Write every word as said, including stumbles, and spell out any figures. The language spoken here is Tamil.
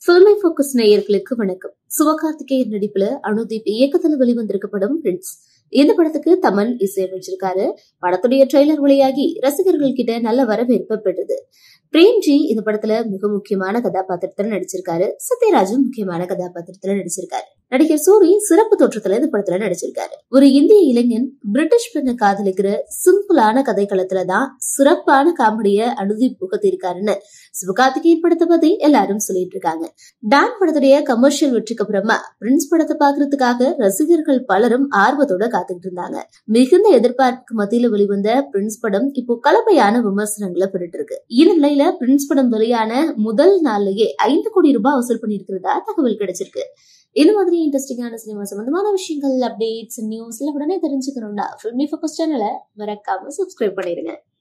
ஃபில்மை போக்கஸ் நேயர்களுக்கு வணக்கம். சிவகார்த்திகேயன் நடிப்புல அனுதீப் இயக்கத்துல வெளிவந்திருக்க படம் பிரின்ஸ். இந்த படத்துக்கு தமன் இசையமைச்சிருக்காரு. படத்துடைய ட்ரெய்லர் வெளியாகி ரசிகர்கள் கிட்ட நல்ல வரவேற்பு பெற்றது. பிரேம்ஜி இந்த படத்துல மிக முக்கியமான கதாபாத்திரத்துல நடிச்சிருக்காரு. சத்யராஜும் முக்கியமான கதாபாத்திரத்துல நடிச்சிருக்காரு. நடிகர் சூரி சிறப்பு தோற்றத்துல இந்த படத்துல நடிச்சிருக்காரு. ஒரு இந்திய இளைஞன் பிரிட்டிஷ் பெண்ணை காதலிக்கிற சிம்பிளான கதைக்களத்துலதான் சிறப்பான காமெடிய அனுதீப் புகத்திருக்காருன்னு சிவகார்த்திகேயன் படத்தை பத்தி எல்லாரும் சொல்லிட்டு இருக்காங்க. டான் படத்துடைய கமர்ஷியல் வெற்றிக்கு அப்புறமா பிரின்ஸ் படத்தை பாக்குறதுக்காக ரசிகர்கள் பலரும் ஆர்வத்தோட காத்துக்கிட்டு இருந்தாங்க. மிகுந்த எதிர்பார்ப்புக்கு மத்தியில வெளிவந்த பிரின்ஸ் படம் இப்போ கலப்பையான விமர்சனங்களை பெற்றுட்டு இருக்கு. இந்நிலையில பிரின்ஸ் படம் வெளியான முதல் நாள்லயே ஐந்து கோடி ரூபாய் வசூல் பண்ணிருக்கிறதா தகவல் கிடைச்சிருக்கு. இந்த மாதிரி இன்ட்ரெஸ்டிங்கான சினிமா சம்பந்தமான விஷயங்கள், அப்டேட்ஸ், நியூஸ் உடனே தெரிஞ்சுக்கணும்னா ஃபில்மி ஃபோக்கஸ் சேனலை மறக்காம சப்ஸ்கிரைப் பண்ணிருங்க.